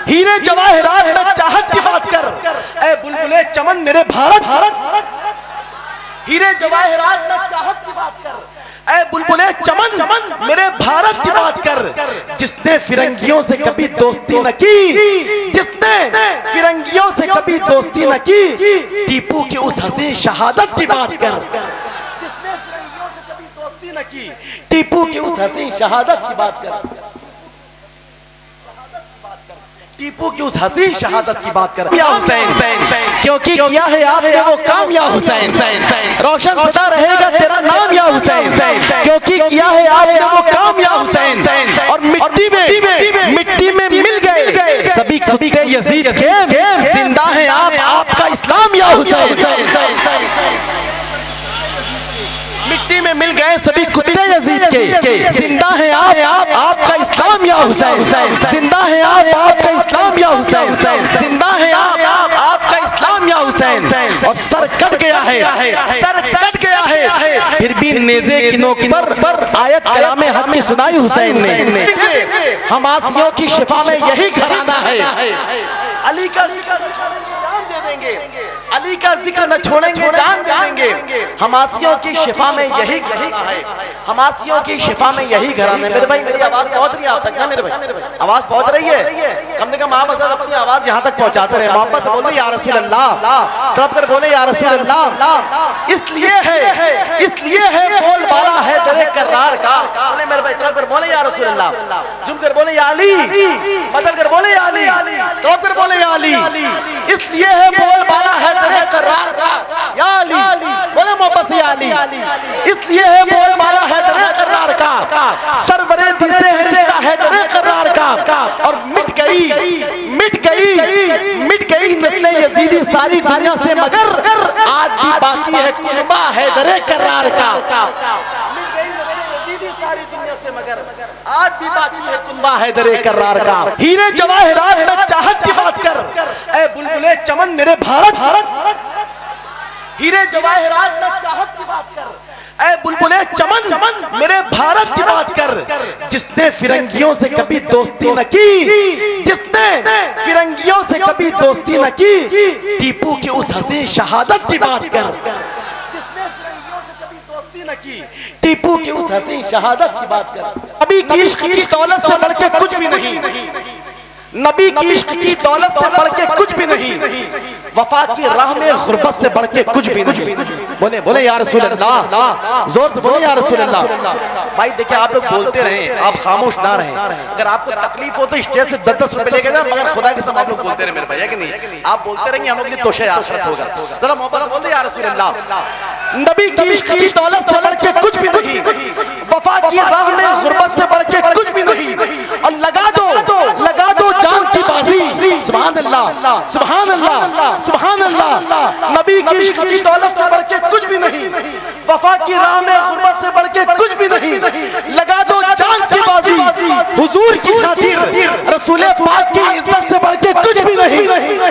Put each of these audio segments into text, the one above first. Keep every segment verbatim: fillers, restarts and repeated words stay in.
हीरे जवाहरात में चाहत की बात कर, ऐ बुलबुले चमन मेरे भारत भारत। हीरे जवाहरात में चाहत की बात कर, ऐ बुलबुले चमन चमन मेरे भारत की बात कर। जिसने फिरंगियों से कभी दोस्ती न की, जिसने फिरंगियों से कभी दोस्ती न की, टीपू की उस हसीन शहादत की बात कर। जिसने फिरंगियों से कभी दोस्ती न की, टीपू की उस हसीन शहादत की बात कर। टीपू की उस हसीन शहादत की बात कर। या हुसैन, क्योंकि किया है आपने वो काम या हुसैन, रोशन सदा रहेगा तेरा नाम या हुसैन, क्योंकि किया है आपने वो काम या हुसैन। और मिट्टी में मिट्टी में मिल गए सभी कुत्ते यजीद के, जिंदा है आप आपका इस्लाम या हुसैन। मिट्टी में मिल गए सभी कुत्ते यजीद के, जिंदा है आप आपका इस्लाम या हुसैन। जिंदा है आप आपका इस्लाम या हुसैन, जिंदा है आप आपका इस्लाम या हुसैन। और सर कट गया है, सर कट गया है, फिर भी नेज़े की नोक पर आयत कलामे हक की सुनाई हुसैन ने। हमासियों की शिफा में यही घराना है। अली का जान दे देंगे, अली का जिक्र न छोड़ेंगे, जान दे देंगे। हमासियों की शिफा में यही घराना है, हमासियों की शिफा में यही घराना है। मेरे भाई मेरी आवाज पहुंच रही है आप तक ना? मेरे भाई आवाज पहुंच रही है? कम से कम आप अपनी आवाज यहाँ तक पहुंचाते रहे। मोहब्बत से बोले या रसूल अल्लाह, तरफ कर बोले या रसूल अल्लाह। इसलिए है, इसलिए है बोल बाला है दरे करार का। बोले मेरे भाई तरफ कर बोले या रसूल अल्लाह, जुम कर बोले या अली, बदल कर बोले या अली, तरफ कर बोले या अली। इसलिए है बोल बाला है दरे करार का या अली, बोले मोहब्बत से या अली। इसलिए है बोल बाला है दरे करार का, सरवरे दिसे है रिश्ता है दरे करार का। और मिट गई मिट गई मिट गई नस्लें यजीदी सारी दुनिया से, मगर आज भी बाकी है कुनबा है दरे करार का। मिट गई नस्लें यजीदी सारी दुनिया से, मगर आज भी बाकी है कुनबा है दरे करार का। हीरे जवाहरात में चाहत की बात कर, ऐ बुलबुले चमन मेरे भारत भारत। हीरे जवाहरात में चाहत की बात कर, ऐ बुलबुले चमन चमन मेरे भारत की बात कर। जिसने फिरंगियों से कभी दोस्ती न की, जिसने फिरंगियों से कभी दोस्ती न की, टीपू की उस हसीन शहादत की बात कर। जिसने फिरंगियों से कभी दोस्ती न की, टीपू की उस हसीन शहादत की बात कर। अभी की इश्क की दौलत से बढ़ के कुछ भी नहीं, नबी की इश्क की दौलत से बढ़ के कुछ भी नहीं, वफा की राह में गुर्बत से बढ़ के कुछ भी नहीं। बोले बोले या रसूल अल्लाह, जोर से बोले या रसूल अल्लाह। भाई देखिए आप लोग बोलते रहे, आप खामोश ना रहें। अगर आपको तकलीफ हो तो स्टेज से दस दस रुपए लेके जाए, मगर खुदा के साथ आप लोग बोलते रहे मेरे भाई, है कि नहीं? आप बोलते रहेंगे हम लोग की तोशे आखिरत होगा। जरा मोहब्बत बोलते या रसूल अल्लाह। नबी की इश्क की दौलत से बढ़ के कुछ भी नहीं, वफा की राह में गुर्बत से बढ़ के कुछ भी नहीं। और लगा दो लगा दो जान की बाजी, सुभान अल्लाह सुभान अल्लाह सुभान अल्लाह। नबी की इश्क की दौलत से बढ़ के कुछ भी नहीं, वफा की राह में गुर्बत से बढ़ के कुछ भी नहीं। लगा दो जान की बाजी हुजूर की खातिर, रसूल पाक की इज्जत से बढ़ के कुछ भी नहीं।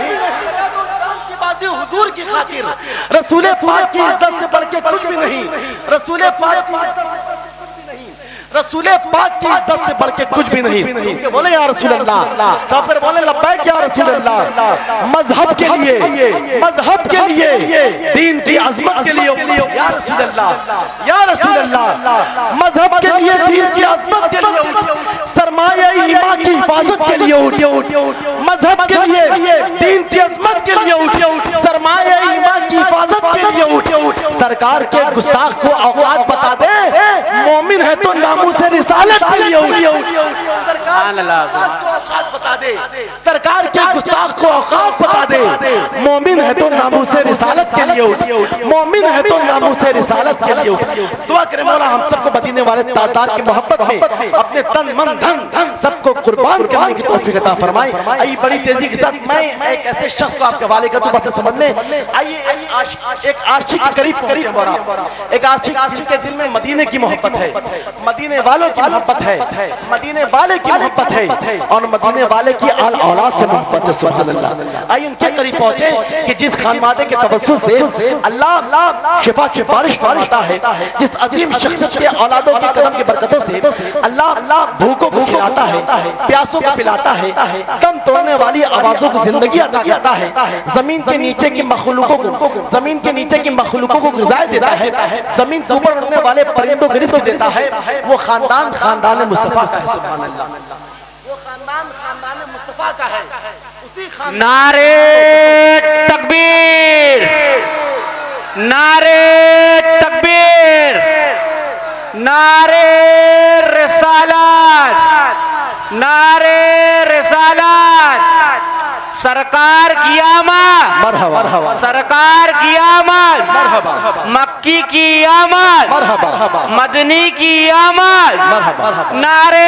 हुजूर की खातिर, रसूल पाक की इज्जत से बढ़ के कुछ भी नहीं। रसूल पाक की रसूल पाक की इज्जत से बढ़ के कुछ भी नहीं। बोले या रसूल अल्लाह, तब कर बोले लब्बैक या रसूल अल्लाह। मजहब के लिए, मजहब के लिए, दीन की अजमत के लिए या रसूल अल्लाह, या रसूल अल्लाह। मजहब के लिए, दीन की अजमत के लिए, सरमाया ईमान की हिफाजत के लिए उठे। मजहब के लिए, दीन की अजमत के लिए उठे, सरमाया ईमान की हिफाजत के लिए उठे। सरकार के गुस्ताख को औकात बता दे, मोमिन है तो से रिसालत के लिए सरकार को औकात बता दे, सरकार के गुस्ताख को औकात बता दे। मोमिन है तो नामूस से रिसालत के लिए उठ, मोमिन है तो नामूस से रिसालत के लिए उठ। दुआ करे मौला हम सबको मदीने वाले ताजदार की मोहब्बत में अपने तन मन धन सबको कुर्बान करने की तौफीक अता फरमाए। आइए बड़ी तेजी के साथ मैं एक ऐसे शख्स को आपके हवाले कर दूं, बस समझ लें। आइए एक आशिक के करीब पहुंचे मौला, एक आशिक जिनके दिल में मदीने की मोहब्बत है, मदीने वालों की मोहब्बत है, मदीने वाले की मोहब्बत है और मदीने वाले की आल औलाद से मोहब्बत है। सुभान अल्लाह। आइए उनके करीब पहुंचे कि जिस खानवादे के तवस्सुल से अल्लाह शिफा की बारिश फरमाता है, जिस अजीम शख्सियत के औलादों के कदम की बरकतों से अल्लाह भूखों को खिलाता है, प्यासों को पिलाता है, दम तोड़ने वाली आवाजों को जिंदगी अता करता है, जमीन के नीचे की मखलूकों को जमीन के नीचे की मखलूकों को ग़िज़ा देता है, जमीन के ऊपर उड़ने वाले परिंदों को रिज़्क़ देता है। वो खानदान खानदान मुस्तफा का है। सुभान अल्लाह। वो खानदान खानदान मुस्तफा का है। उसी खानदान नारे तकबीर, नारे तकबीर, नारे रिसालत, नारे रिसालत। सरकार की आमद, मरहबा, सरकार की आमद, मरहबा, मक्की की आमद, मरहबा, मदनी की आमद, मरहबा, नारे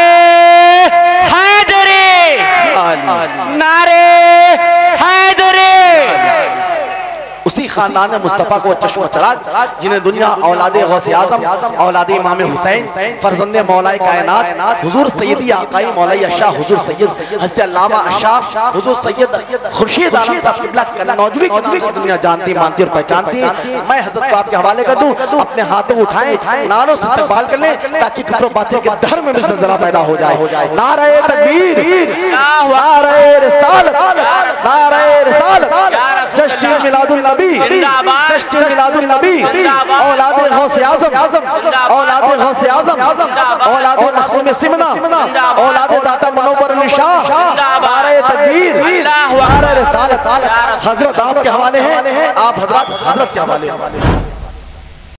हैदरी, नारे हैदरी। उसी खानदान मुस्तफ़ा को चश्म चराग जिन्हें दुनिया औलादे गौसे आज़म, औलादे इमाम हुसैन, फरजंदे मौलाए कायनात हुजूर सैयदी आकाई मौलाई अशा हुजूर सैयद हज़रत अल्लामा अशा हुजूर सैयद खुर्शीद आलम साहब क़िबला कन्नौजवी के नाम से दुनिया जानती मानती और पहचानती है। मैं हज़रत को आपके हवाले कर दूं, अपने हाथों उठाएं, नारों से इस्तक़बाल कर लें ताकि कुफ्र बातिल के धर्म में ज़लज़ला पैदा हो जाए। नारे तकबीर, नारे रिसालत, नारे रिसालत, जश्न मिलादुन नबी, जश्न मिलादुन नबी, औलादे गौसे आज़म, औलादे गौसे आज़म, औलादे मखदूम सिमना, औलादे दाता मुनव्वर अली शाह। नारे तकबीर, नारे रिसालत। हजरत आपके हवाले हैं, आप हजरत हजरत के हवाले हैं।